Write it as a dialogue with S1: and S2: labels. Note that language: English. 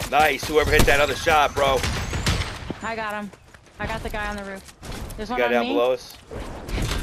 S1: Nice. Whoever hit that other shot, bro.
S2: I got him. I got the guy on the roof. There's one
S1: Guy
S2: on
S1: down
S2: me.
S1: below us.